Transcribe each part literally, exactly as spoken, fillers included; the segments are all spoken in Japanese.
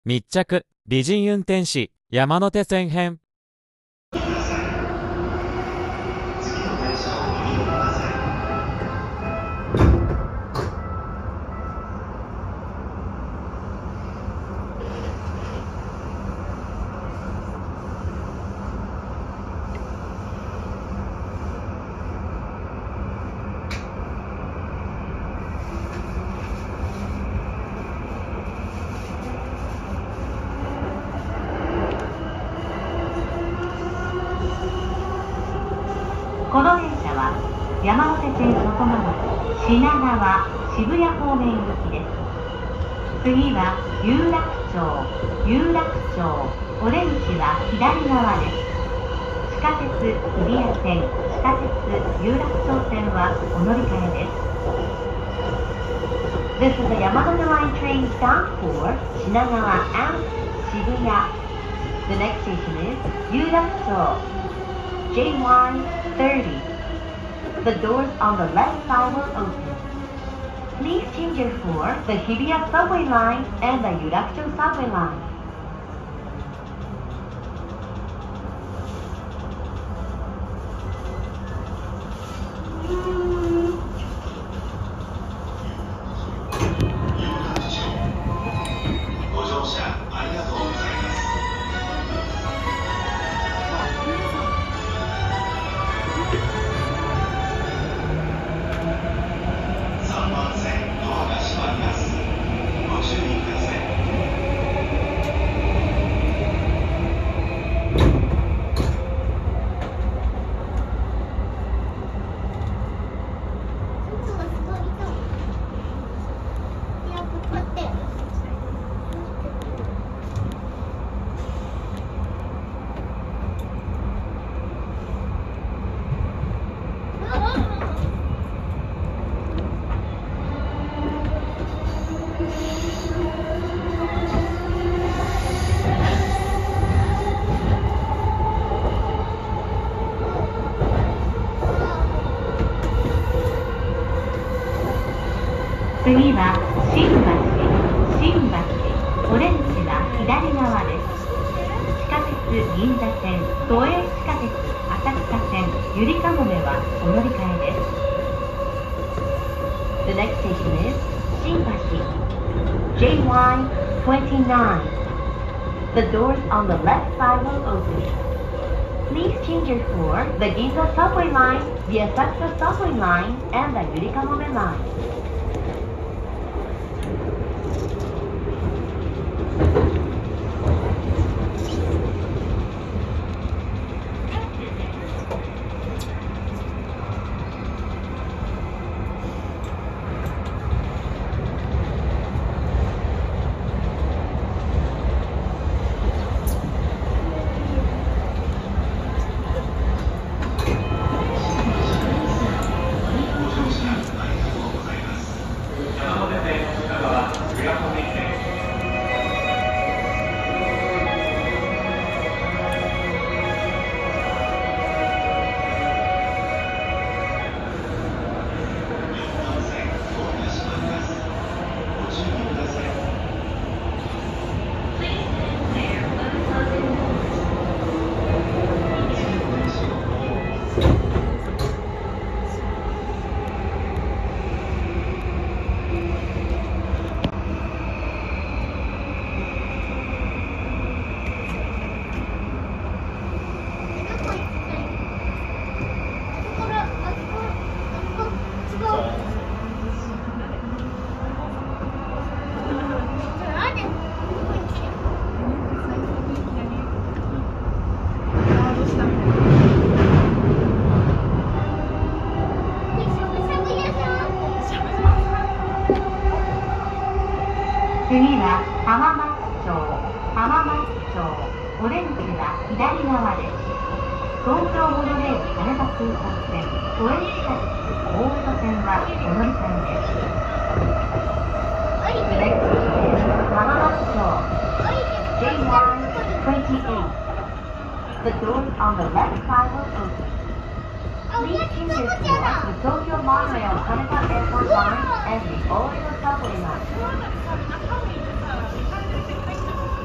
密着美人運転士山手線編。 この電車は山手線外回り品川渋谷方面行きです。次は有楽町、有楽町、お出口は左側です。地下鉄日比谷線、地下鉄有楽町線はお乗り換えです。This is a Yamanote Line train stop for Shinagawa and Shibuya. The next station is Yurakucho, J Y thirty. The doors on the left side will open. Please change your for the Hibiya subway line and the Yurakucho subway line. ご乗車ありがとうございます。さんばん線ドアが閉まります。ご注意ください。 次は新橋、新橋、オレンジは左側です。地下鉄銀座線、都営地下鉄浅草線、ゆりかもめはお乗り換えです。The next station is 新橋 J Y twenty-nine. The doors on the left side will open. Please change your for the Ginza subway line, the Asakusa subway line, and the Yurikamome line. 次は浜松町、浜松町、オレンジは左側です。東京モノレール羽田空港線、都営地下鉄大江戸線はお乗り換えです。The next station is 浜松町 J Y twenty-eight. The doors on the left side will open. Please change your for the Tokyo Monorail Haneda Airport line and the Oedo subway line.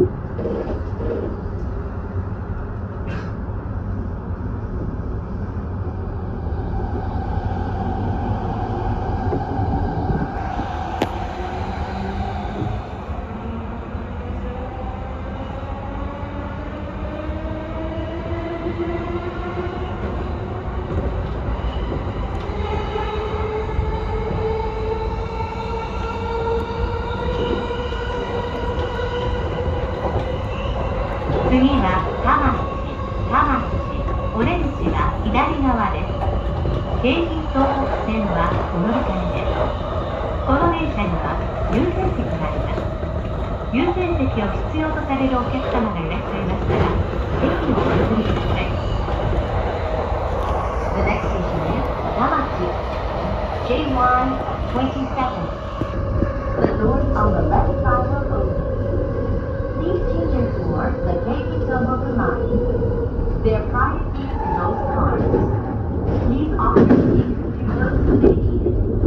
次は田町、田町、オレンジは左側です。京浜東北線はお乗り換えです。この電車には優先席があります。優先席を必要とされるお客様がいらっしゃいましたら、席をお譲りください。The next station is Hamachi, J Y twenty-seven. The doors on the left side will open. Please change your door the Keiki Tomoku line. There are private seats in those cars. Please offer your seats to those who may need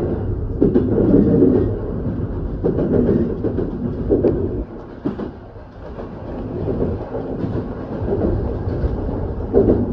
it.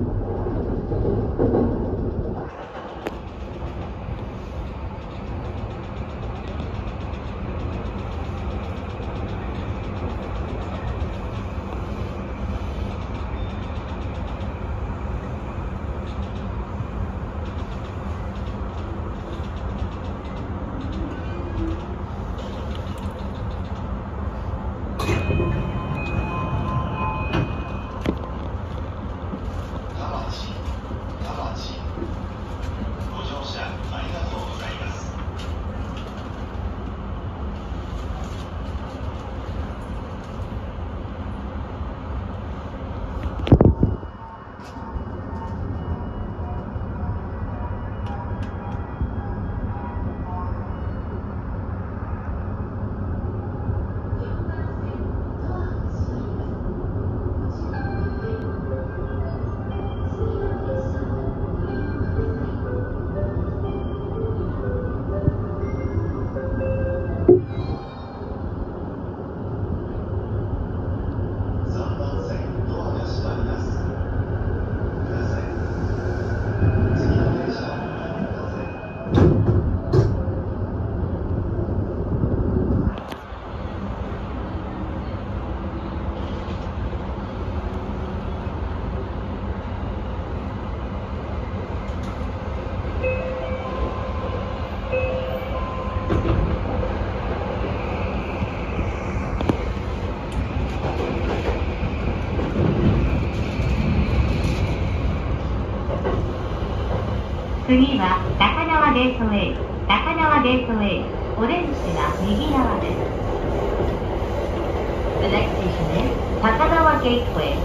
次は高輪ゲートウェイ、高輪ゲートウェイ、オレンジは右側です。The next station is 高輪 Gateway,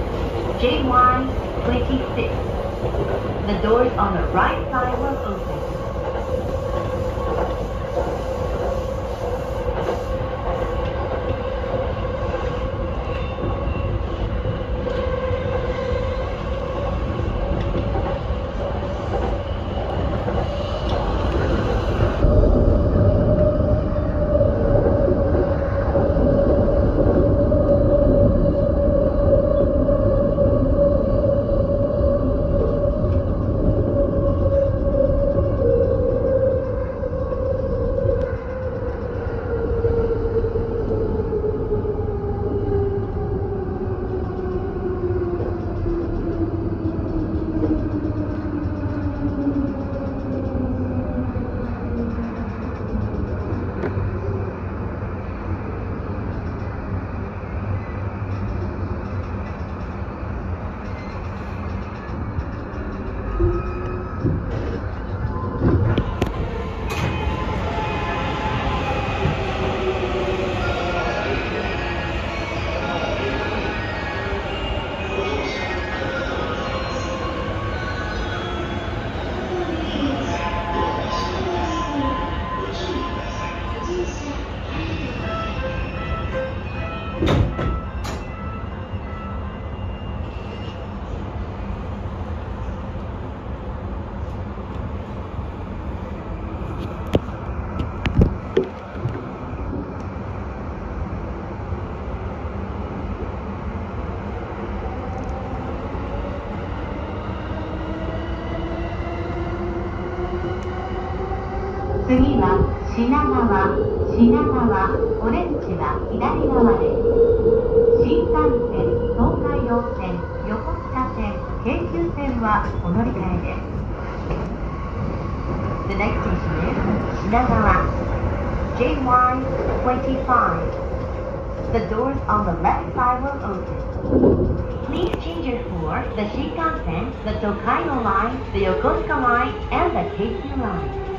J Y twenty-six. The doors on the right side will open. 品川、品川、オレンジは左側です。新幹線、東海道線、横須賀線、京急線はお乗り換えです。The next station is 品川 ジェイワイにじゅうご The doors on the left side will open. Please change your for the Shinkansen, the Tokaido Line, the Yokosuka Line, and the Keikyu Line.